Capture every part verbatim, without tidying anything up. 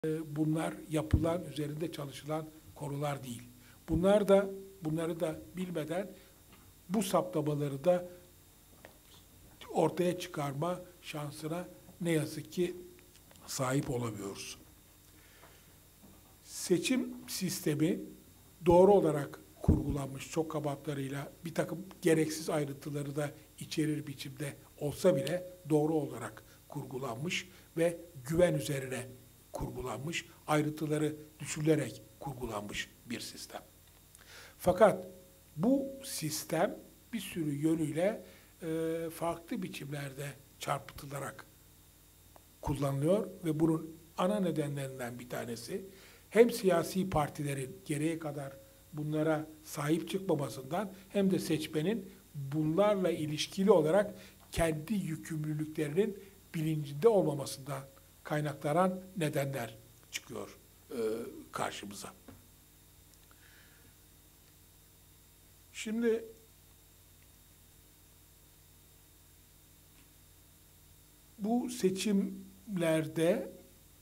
Bunlar yapılan, üzerinde çalışılan konular değil. Bunlar da, bunları da bilmeden bu saptamaları da ortaya çıkarma şansına ne yazık ki sahip olamıyoruz. Seçim sistemi doğru olarak kurgulanmış, çok kabahatlarıyla bir takım gereksiz ayrıntıları da içerir biçimde olsa bile doğru olarak kurgulanmış ve güven üzerine kurgulanmış, ayrıntıları düşürülerek kurgulanmış bir sistem. Fakat bu sistem bir sürü yönüyle e, farklı biçimlerde çarpıtılarak kullanılıyor ve bunun ana nedenlerinden bir tanesi hem siyasi partilerin gereği kadar bunlara sahip çıkmamasından hem de seçmenin bunlarla ilişkili olarak kendi yükümlülüklerinin bilincinde olmamasından kaynaklanan nedenler çıkıyor e, karşımıza. Şimdi bu seçimlerde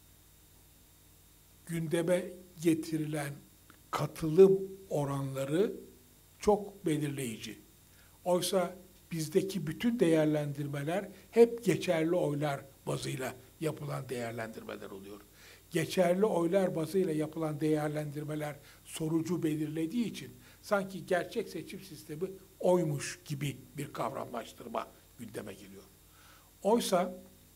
gündeme getirilen katılım oranları çok belirleyici. Oysa bizdeki bütün değerlendirmeler hep geçerli oylar bazıyla yapılan değerlendirmeler oluyor. Geçerli oylar bazıyla yapılan değerlendirmeler sonucu belirlediği için sanki gerçek seçim sistemi oymuş gibi bir kavramlaştırma gündeme geliyor. Oysa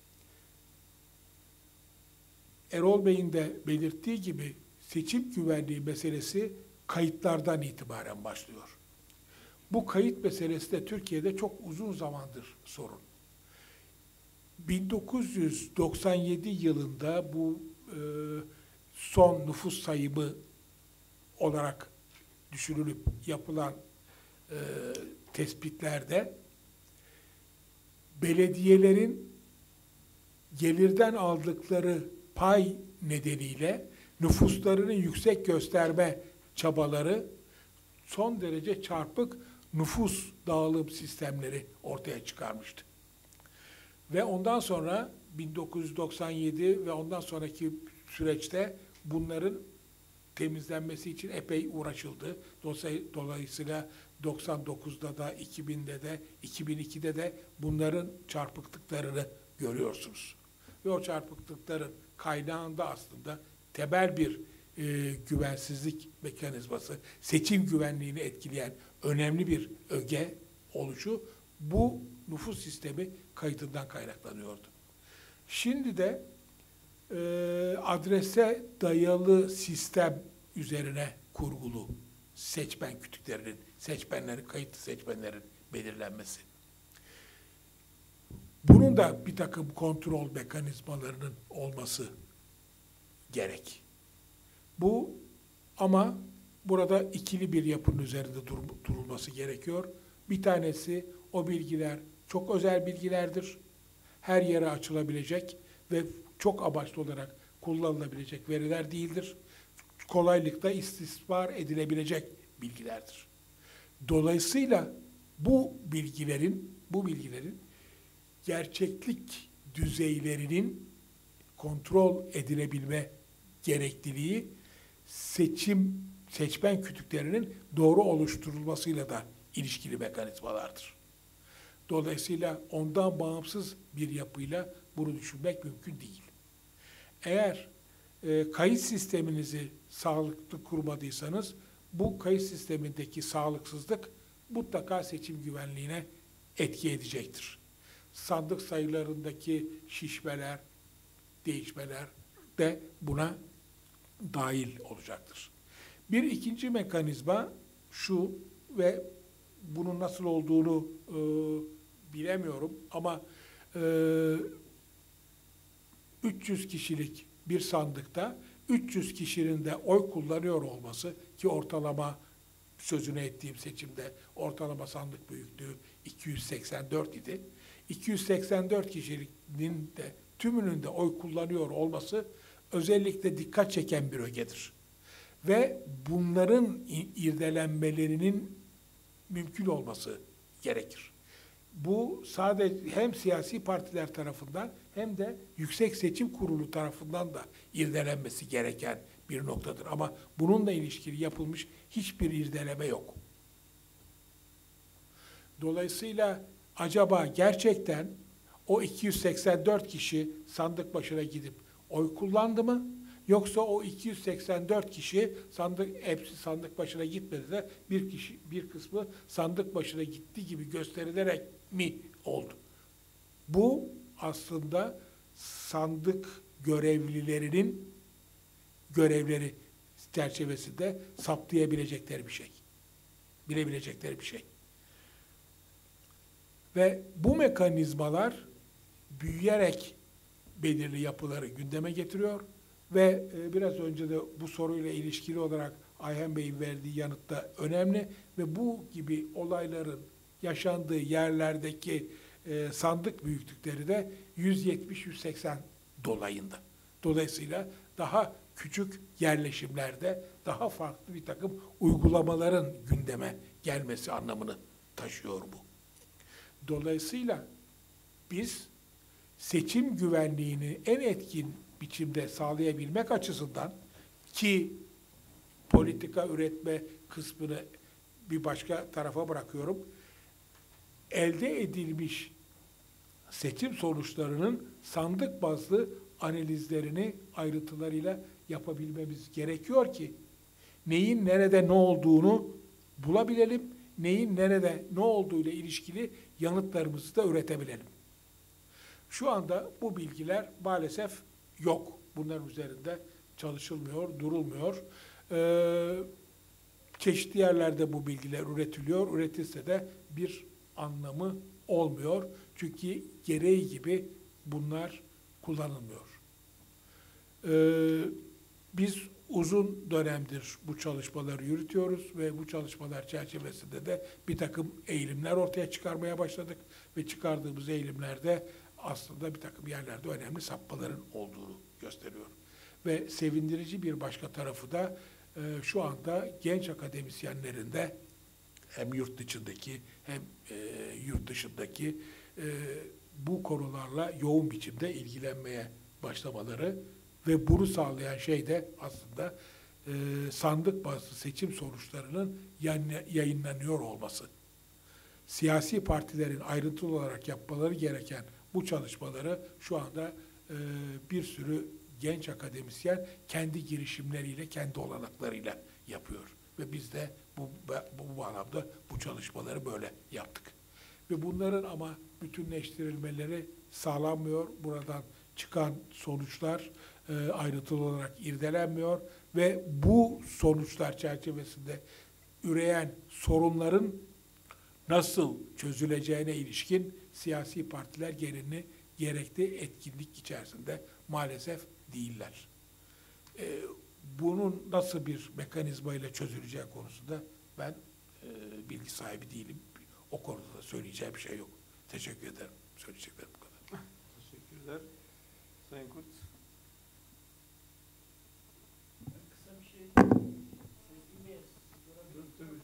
Erol Bey'in de belirttiği gibi seçim güvenliği meselesi kayıtlardan itibaren başlıyor. Bu kayıt meselesi de Türkiye'de çok uzun zamandır sorun. bin dokuz yüz doksan yedi yılında bu e, son nüfus sayımı olarak düşünülüp yapılan e, tespitlerde belediyelerin gelirden aldıkları pay nedeniyle nüfuslarını yüksek gösterme çabaları son derece çarpık nüfus dağılım sistemleri ortaya çıkarmıştı. Ve ondan sonra bin dokuz yüz doksan yedi ve ondan sonraki süreçte bunların temizlenmesi için epey uğraşıldı. Dolayısıyla doksan dokuzda da, iki binde de, iki bin ikide de bunların çarpıklıklarını görüyorsunuz. Ve o çarpıklıkların kaynağında aslında temel bir e, güvensizlik mekanizması, seçim güvenliğini etkileyen önemli bir öge oluşu bu nüfus sistemi kayıtından kaynaklanıyordu. Şimdi de e, adrese dayalı sistem üzerine kurgulu seçmen kütüklerinin, seçmenlerin, kayıtlı seçmenlerin belirlenmesi. Bunun da bir takım kontrol mekanizmalarının olması gerek. Bu ama burada ikili bir yapının üzerinde dur, durulması gerekiyor. Bir tanesi o bilgiler çok özel bilgilerdir. Her yere açılabilecek ve çok amaçlı olarak kullanılabilecek veriler değildir. Kolaylıkla istismar edilebilecek bilgilerdir. Dolayısıyla bu bilgilerin, bu bilgilerin gerçeklik düzeylerinin kontrol edilebilme gerekliliği seçim, seçmen kütüklerinin doğru oluşturulmasıyla da ilişkili mekanizmalardır. Dolayısıyla ondan bağımsız bir yapıyla bunu düşünmek mümkün değil. Eğer e, kayıt sisteminizi sağlıklı kurmadıysanız, bu kayıt sistemindeki sağlıksızlık mutlaka seçim güvenliğine etki edecektir. Sandık sayılarındaki şişmeler, değişmeler de buna dahil olacaktır. Bir ikinci mekanizma şu ve bunun nasıl olduğunu e, bilemiyorum ama e, üç yüz kişilik bir sandıkta üç yüz kişinin de oy kullanıyor olması ki ortalama sözünü ettiğim seçimde ortalama sandık büyüklüğü iki yüz seksen dört idi. iki yüz seksen dört kişinin de tümünün de oy kullanıyor olması özellikle dikkat çeken bir ögedir. Ve bunların irdelenmelerinin mümkün olması gerekir. Bu sadece hem siyasi partiler tarafından hem de Yüksek Seçim Kurulu tarafından da irdelenmesi gereken bir noktadır. Ama bununla ilişkili yapılmış hiçbir irdeleme yok. Dolayısıyla acaba gerçekten o iki yüz seksen dört kişi sandık başına gidip oy kullandı mı? Yoksa o iki yüz seksen dört kişi sandık hepsi sandık başına gitmedi de bir kişi bir kısmı sandık başına gitti gibi gösterilerek mi oldu? Bu aslında sandık görevlilerinin görevleri çerçevesinde saptayabilecekleri bir şey. Bilebilecekleri bir şey. Ve bu mekanizmalar büyüyerek belirli yapıları gündeme getiriyor ve biraz önce de bu soruyla ilişkili olarak Ayhan Bey'in verdiği yanıt da önemli ve bu gibi olayların yaşandığı yerlerdeki e, sandık büyüklükleri de yüz yetmiş yüz seksen dolayında. Dolayısıyla daha küçük yerleşimlerde daha farklı bir takım uygulamaların gündeme gelmesi anlamını taşıyor bu. Dolayısıyla biz seçim güvenliğini en etkin biçimde sağlayabilmek açısından ki politika üretme kısmını bir başka tarafa bırakıyorum, elde edilmiş seçim sonuçlarının sandık bazlı analizlerini ayrıntılarıyla yapabilmemiz gerekiyor ki neyin nerede ne olduğunu bulabilelim, neyin nerede ne olduğuyla ilişkili yanıtlarımızı da üretebilelim. Şu anda bu bilgiler maalesef yok. Bunların üzerinde çalışılmıyor, durulmuyor. Ee, çeşitli yerlerde bu bilgiler üretiliyor. Üretilse de bir anlamı olmuyor. Çünkü gereği gibi bunlar kullanılmıyor. Ee, biz uzun dönemdir bu çalışmaları yürütüyoruz ve bu çalışmalar çerçevesinde de bir takım eğilimler ortaya çıkarmaya başladık ve çıkardığımız eğilimlerde aslında bir takım yerlerde önemli sapmaların olduğunu gösteriyor. Ve sevindirici bir başka tarafı da e, şu anda genç akademisyenlerin de hem yurt içindeki hem e, yurt dışındaki e, bu konularla yoğun biçimde ilgilenmeye başlamaları ve bunu sağlayan şey de aslında e, sandık bazlı seçim sonuçlarının yayınlanıyor olması. Siyasi partilerin ayrıntılı olarak yapmaları gereken bu çalışmaları şu anda e, bir sürü genç akademisyen kendi girişimleriyle, kendi olanaklarıyla yapıyor. Ve biz de bu, bu, bu anlamda bu çalışmaları böyle yaptık. Ve bunların ama bütünleştirilmeleri sağlanmıyor. Buradan çıkan sonuçlar e, ayrıntılı olarak irdelenmiyor ve bu sonuçlar çerçevesinde üreyen sorunların nasıl çözüleceğine ilişkin siyasi partiler gereğini gerekli etkinlik içerisinde maalesef değiller. E, bunun nasıl bir mekanizma ile çözüleceği konusunda ben e, bilgi sahibi değilim. O konuda da söyleyeceğim bir şey yok. Teşekkür ederim. Söyleyeceklerim bu kadar. Teşekkürler. Sayın Kurt. Kısa bir şey Sezgin Bey'e sorabilirim. Tabii.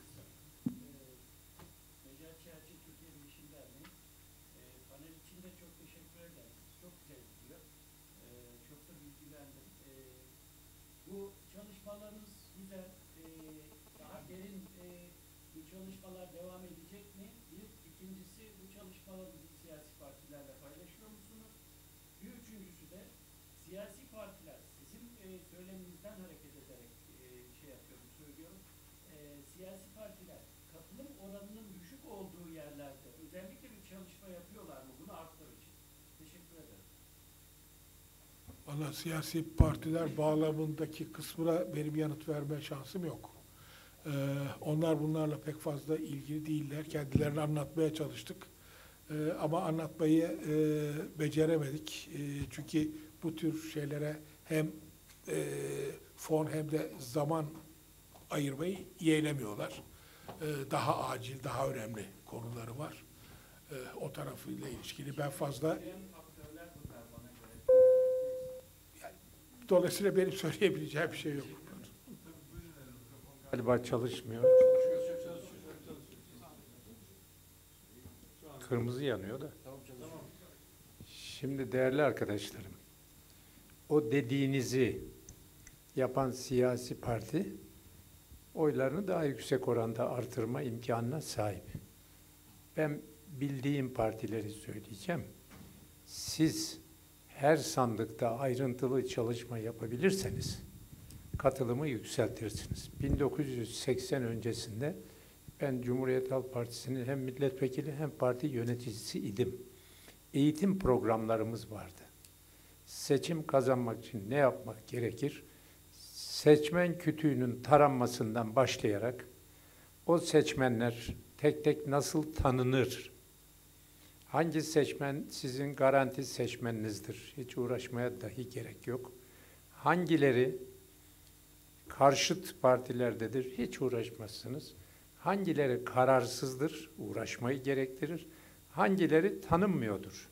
Necati Çerçi Türkiye Bilişim Derneği. E, panel için de çok teşekkür ederim. Çok güzel gidiyor. E, çok da bilgilendim. E, bu çalışmalarınız güzel. E, daha derin e, bu çalışmalar devam edecek mi? Bir. İkincisi, bu çalışmalarınızı siyasi partilerle paylaşıyor musunuz? Bir üçüncüsü de siyasi partiler sizin e, söyleminizden hareket ederek e, şey yapıyorum, söylüyorum. E, siyasi partiler katılım oranının düşük olduğu yerlerde özellikle bir çalışma yapıyorlar mı bunu arttırmak için? Teşekkür ederim. Valla siyasi partiler bağlamındaki kısmına benim yanıt verme şansım yok. Ee, onlar bunlarla pek fazla ilgili değiller. Kendilerini anlatmaya çalıştık. Ee, ama anlatmayı e, beceremedik. E, çünkü bu tür şeylere hem e, fon hem de zaman ayırmayı yeğlemiyorlar. E, daha acil, daha önemli konuları var. E, o tarafıyla ilişkili ben fazla... Yani, dolayısıyla benim söyleyebileceğim bir şey yok. Galiba çalışmıyor. Kırmızı yanıyor da. Şimdi değerli arkadaşlarım, o dediğinizi yapan siyasi parti oylarını daha yüksek oranda artırma imkanına sahip. Ben bildiğim partileri söyleyeceğim. Siz her sandıkta ayrıntılı çalışma yapabilirseniz katılımı yükseltirsiniz. bin dokuz yüz seksen öncesinde ben Cumhuriyet Halk Partisi'nin hem milletvekili hem parti yöneticisi idim. Eğitim programlarımız vardı. Seçim kazanmak için ne yapmak gerekir? Seçmen kütüğünün taranmasından başlayarak o seçmenler tek tek nasıl tanınır? Hangi seçmen sizin garanti seçmeninizdir? Hiç uğraşmaya dahi gerek yok. Hangileri karşıt partilerdedir? Hiç uğraşmazsınız. Hangileri kararsızdır? Uğraşmayı gerektirir. Hangileri tanınmıyordur?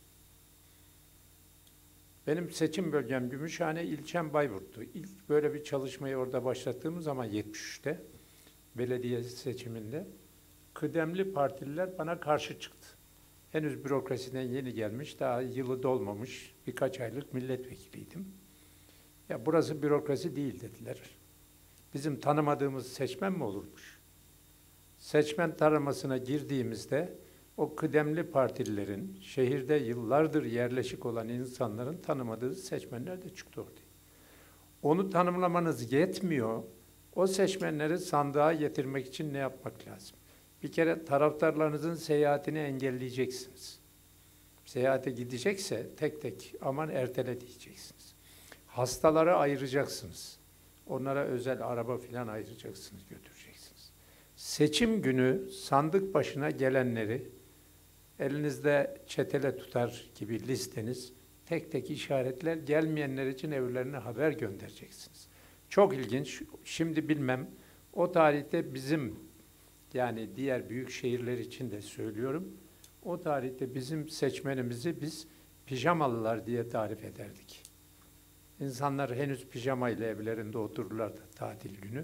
Benim seçim bölgem Gümüşhane, ilçem Bayburt'tu. İlk böyle bir çalışmayı orada başlattığımız zaman yetmiş üçte belediye seçiminde kıdemli partililer bana karşı çıktı. Henüz bürokrasiden yeni gelmiş, daha yılı dolmamış birkaç aylık milletvekiliydim. Ya burası bürokrasi değil dediler. Bizim tanımadığımız seçmen mi olurmuş? Seçmen taramasına girdiğimizde o kıdemli partililerin, şehirde yıllardır yerleşik olan insanların tanımadığı seçmenler de çıktı ortaya. Onu tanımlamanız yetmiyor. O seçmenleri sandığa getirmek için ne yapmak lazım? Bir kere taraftarlarınızın seyahatini engelleyeceksiniz. Seyahate gidecekse tek tek aman ertele diyeceksiniz. Hastaları ayıracaksınız. Onlara özel araba filan ayıracaksınız, götüreceksiniz. Seçim günü sandık başına gelenleri elinizde çetele tutar gibi listeniz tek tek işaretler, gelmeyenler için evlerine haber göndereceksiniz. Çok ilginç, şimdi bilmem, o tarihte bizim, yani diğer büyük şehirler için de söylüyorum, o tarihte bizim seçmenimizi biz pijamalılar diye tarif ederdik. İnsanlar henüz pijamayla evlerinde otururlardı tatil günü.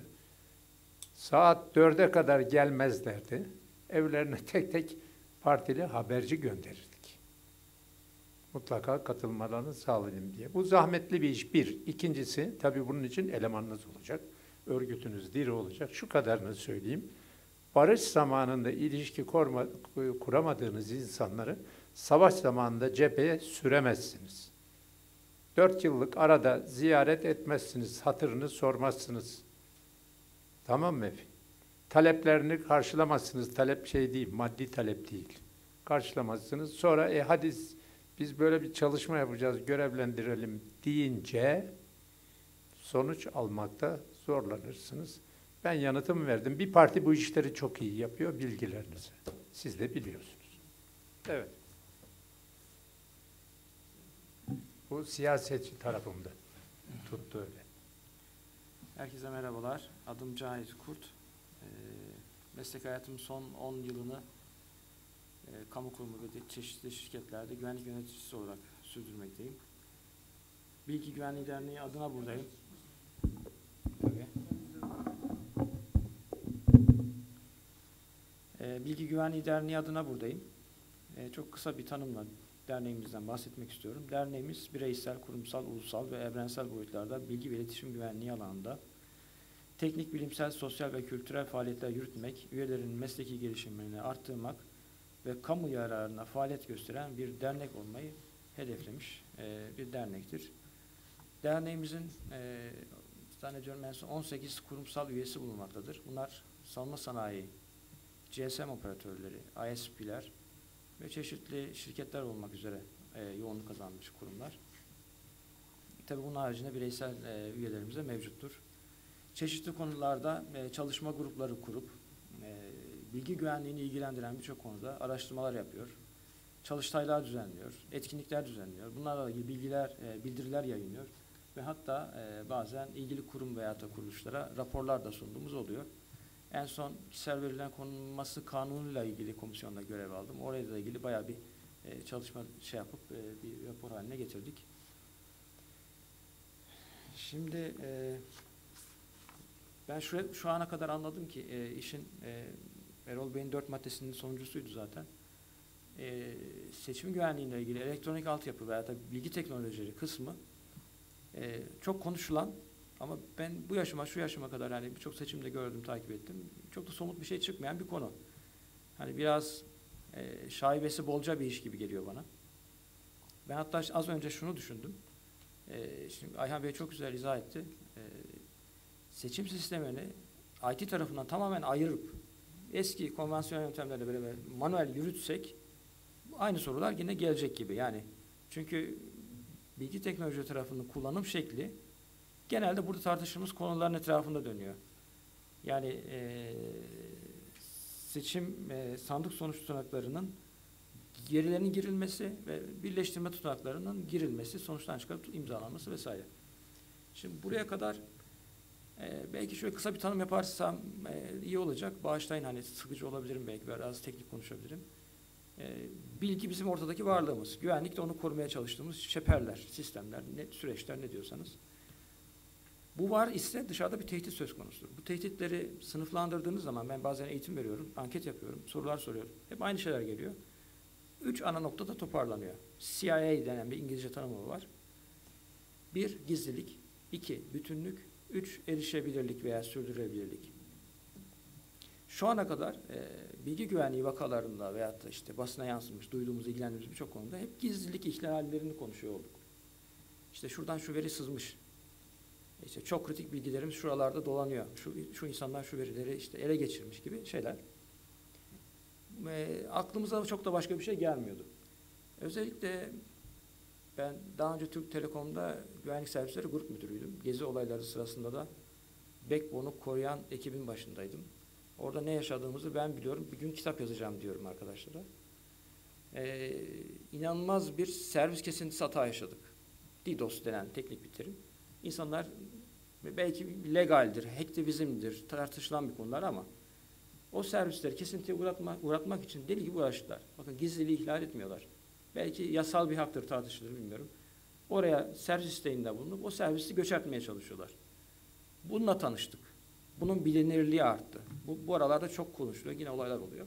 Saat dörde kadar gelmezlerdi. Evlerine tek tek partili haberci gönderirdik. Mutlaka katılmalarını sağlayayım diye. Bu zahmetli bir iş bir. İkincisi, tabii bunun için elemanınız olacak. Örgütünüz diri olacak. Şu kadarını söyleyeyim. Barış zamanında ilişki kurma, kuramadığınız insanları savaş zamanında cepheye süremezsiniz. Dört yıllık arada ziyaret etmezsiniz, hatırını sormazsınız. Tamam mı efendim? Taleplerini karşılamazsınız. Talep şey değil, maddi talep değil. Karşılamazsınız. Sonra e hadi biz böyle bir çalışma yapacağız, görevlendirelim deyince sonuç almakta zorlanırsınız. Ben yanıtımı verdim. Bir parti bu işleri çok iyi yapıyor, bilgilerinizi. Siz de biliyorsunuz. Evet. Bu siyasetçi tarafımda tuttu öyle. Herkese merhabalar. Adım Cahit Kurt. E, meslek hayatımın son on yılını e, kamu kurumu ve çeşitli şirketlerde güvenlik yöneticisi olarak sürdürmekteyim. Bilgi Güvenliği Derneği adına buradayım. Tabii. E, Bilgi Güvenliği Derneği adına buradayım. E, çok kısa bir tanımla derneğimizden bahsetmek istiyorum. Derneğimiz bireysel, kurumsal, ulusal ve evrensel boyutlarda bilgi ve iletişim güvenliği alanında teknik, bilimsel, sosyal ve kültürel faaliyetler yürütmek, üyelerinin mesleki gelişimlerini arttırmak ve kamu yararına faaliyet gösteren bir dernek olmayı hedeflemiş e, bir dernektir. Derneğimizin e, zannediyorum en son on sekiz kurumsal üyesi bulunmaktadır. Bunlar savunma sanayi, G S M operatörleri, I S P'ler ve çeşitli şirketler olmak üzere e, yoğunluk kazanmış kurumlar. Tabii bunun haricinde bireysel e, üyelerimiz de mevcuttur. Çeşitli konularda e, çalışma grupları kurup e, bilgi güvenliğini ilgilendiren birçok konuda araştırmalar yapıyor. Çalıştaylar düzenliyor, etkinlikler düzenliyor. Bunlarla ilgili bilgiler, e, bildiriler yayınlıyor ve hatta e, bazen ilgili kurum veya da kuruluşlara raporlar da sunduğumuz oluyor. En son kişisel verilen konulması kanunuyla ilgili komisyonda görev aldım. Orayla da ilgili bayağı bir e, çalışma şey yapıp e, bir rapor haline getirdik. Şimdi e, ben şu, şu ana kadar anladım ki e, işin e, Erol Bey'in dört maddesinin sonuncusuydu zaten. e, seçim güvenliğiyle ilgili elektronik altyapı veya da bilgi teknolojileri kısmı e, çok konuşulan ama ben bu yaşıma, şu yaşıma kadar hani birçok seçimde gördüm, takip ettim. Çok da somut bir şey çıkmayan bir konu. Hani biraz e, şaibesi bolca bir iş gibi geliyor bana. Ben hatta az önce şunu düşündüm. E, şimdi Ayhan Bey çok güzel izah etti. E, seçim sistemini I T tarafından tamamen ayırıp eski konvansiyonel yöntemlerle beraber manuel yürütsek aynı sorular yine gelecek gibi. Yani çünkü bilgi teknoloji tarafının kullanım şekli genelde burada tartıştığımız konuların etrafında dönüyor. Yani e, seçim e, sandık sonuç tutanaklarının gerilerinin girilmesi ve birleştirme tutanaklarının girilmesi, sonuçtan çıkarıp imzalanması vesaire. Şimdi buraya kadar e, belki şöyle kısa bir tanım yaparsam e, iyi olacak. Bağışlayın, hani sıkıcı olabilirim, belki biraz teknik konuşabilirim. E, bilgi bizim ortadaki varlığımız. Güvenlik de onu korumaya çalıştığımız çeperler, sistemler, ne, süreçler, ne diyorsanız. Bu var ise dışarıda bir tehdit söz konusu. Bu tehditleri sınıflandırdığınız zaman, ben bazen eğitim veriyorum, anket yapıyorum, sorular soruyorum. Hep aynı şeyler geliyor. Üç ana noktada toparlanıyor. C I A denen bir İngilizce tanımı var. Bir, gizlilik. İki, bütünlük. Üç, erişebilirlik veya sürdürülebilirlik. Şu ana kadar e, bilgi güvenliği vakalarında veyahut da işte basına yansımış, duyduğumuz, ilgilendiğimiz birçok konuda hep gizlilik ihlallerini konuşuyor olduk. İşte şuradan şu veri sızmış. İşte çok kritik bilgilerimiz şuralarda dolanıyor. Şu, şu insanlar şu verileri işte ele geçirmiş gibi şeyler. E, aklımıza çok da başka bir şey gelmiyordu. Özellikle ben daha önce Türk Telekom'da güvenlik servisleri grup müdürüydüm. Gezi olayları sırasında da backbone'u koruyan ekibin başındaydım. Orada ne yaşadığımızı ben biliyorum. Bir gün kitap yazacağım diyorum arkadaşlara. Ee, inanılmaz bir servis kesintisi hata yaşadık. DDoS denen teknik bir terim. İnsanlar belki legaldir, hacktivizmdir, tartışılan bir konular ama o servisleri kesintiye uğratmak, uğratmak için deli gibi uğraştılar. Bakın, gizliliği ihlal etmiyorlar. Belki yasal bir haktır, tartışılır, bilmiyorum. Oraya servis isteğinde bulunup o servisi göçertmeye çalışıyorlar. Bununla tanıştık. Bunun bilinirliği arttı. Bu, bu aralarda çok konuşuluyor. Yine olaylar oluyor.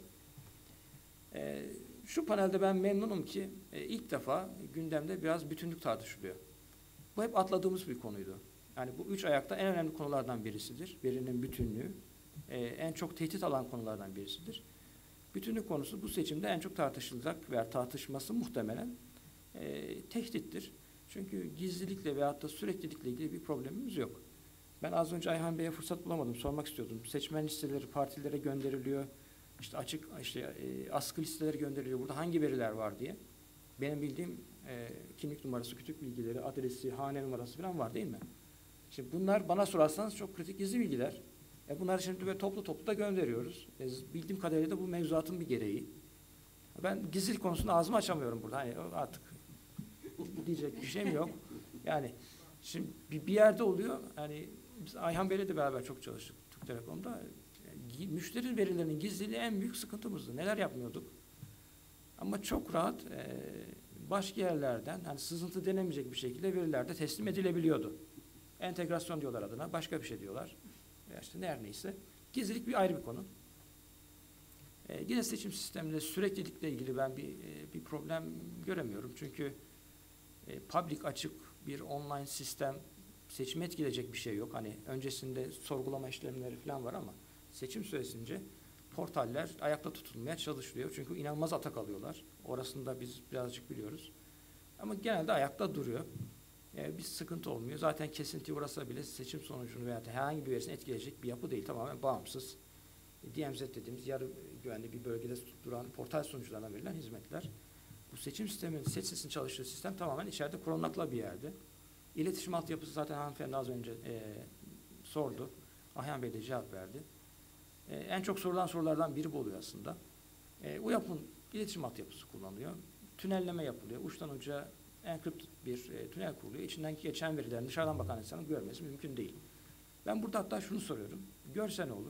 Ee, şu panelde ben memnunum ki e, ilk defa gündemde biraz bütünlük tartışılıyor. Bu hep atladığımız bir konuydu. Yani bu üç ayakta en önemli konulardan birisidir. Verinin bütünlüğü. E, en çok tehdit alan konulardan birisidir. Bütünlük konusu bu seçimde en çok tartışılacak veya tartışması muhtemelen e, tehdittir. Çünkü gizlilikle veyahut da süreklilikle ilgili bir problemimiz yok. Ben az önce Ayhan Bey'e fırsat bulamadım, sormak istiyordum. Seçmen listeleri partilere gönderiliyor, işte açık, işte e, askı listeleri gönderiliyor. Burada hangi veriler var diye. Benim bildiğim e, kimlik numarası, kütük bilgileri, adresi, hane numarası falan var değil mi? Şimdi bunlar bana sorarsanız çok kritik gizli bilgiler. E bunları şimdi böyle toplu toplu da gönderiyoruz. E, bildiğim kadarıyla da bu mevzuatın bir gereği. Ben gizlilik konusunda ağzımı açamıyorum burada. Hani artık diyecek bir şeyim yok. Yani şimdi bir, bir yerde oluyor. Hani biz Ayhan Bey'le de beraber çok çalıştık Türk Telekom'da. Yani, müşteri verilerinin gizliliği en büyük sıkıntımızdı. Neler yapmıyorduk? Ama çok rahat e, başka yerlerden hani sızıntı denemeyecek bir şekilde veriler de teslim edilebiliyordu. Entegrasyon diyorlar adına. Başka bir şey diyorlar. Ya işte her neyse. Gizlilik bir ayrı bir konu. Ee, yine seçim sisteminde süreklilikle ilgili ben bir e, bir problem göremiyorum. Çünkü e, public açık bir online sistem seçimi etkileyecek bir şey yok. Hani öncesinde sorgulama işlemleri falan var ama seçim süresince portaller ayakta tutulmaya çalışılıyor. Çünkü inanılmaz atak alıyorlar. Orasını da biz birazcık biliyoruz. Ama genelde ayakta duruyor. E, bir sıkıntı olmuyor. Zaten kesinti uğrasa bile seçim sonucunu veya herhangi bir verisini etkileyecek bir yapı değil. Tamamen bağımsız. E, D M Z dediğimiz yarı güvenli bir bölgede duran portal sunucularına verilen hizmetler. Bu seçim sisteminin, seç sesin çalıştığı sistem tamamen içeride korunaklı bir yerde. İletişim altyapısı zaten hanımefendi az önce e, sordu. Ayhan Bey de cevap verdi. E, en çok sorulan sorulardan biri bu oluyor aslında. E, o yapının iletişim altyapısı kullanılıyor. Tünelleme yapılıyor. Uçtan uca encrypted bir e, tünel kuruluyor. İçinden geçen verilerin dışarıdan bakan insanın görmesi mümkün değil. Ben burada hatta şunu soruyorum. Görse ne olur?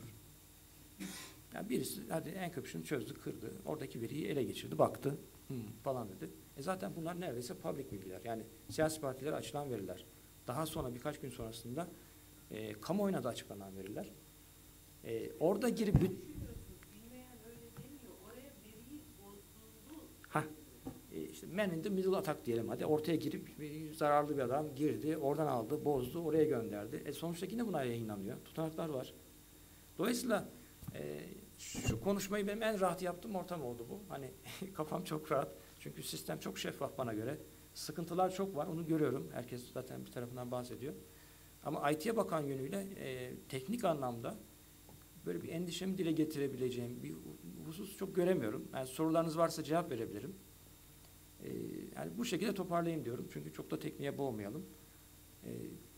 Yani birisi hadi encryption'ı çözdü, kırdı. Oradaki veriyi ele geçirdi, baktı. Hmm, falan dedi. E zaten bunlar neredeyse public bilgiler. Yani siyasi partilere açılan veriler. Daha sonra birkaç gün sonrasında e, kamuoyuna da açıklanan veriler. E, orada girip işte man in the middle atak diyelim hadi. Ortaya girip bir zararlı bir adam girdi, oradan aldı, bozdu, oraya gönderdi. E sonuçta yine bunlar yayınlanıyor. Tutanaklar var. Dolayısıyla e, şu konuşmayı benim en rahat yaptığım ortam oldu bu. Hani kafam çok rahat. Çünkü sistem çok şeffaf bana göre. Sıkıntılar çok var, onu görüyorum. Herkes zaten bir tarafından bahsediyor. Ama I T'ye bakan yönüyle e, teknik anlamda böyle bir endişemi dile getirebileceğim bir husus çok göremiyorum. Yani sorularınız varsa cevap verebilirim. E, yani bu şekilde toparlayayım diyorum. Çünkü çok da tekniğe boğmayalım. E,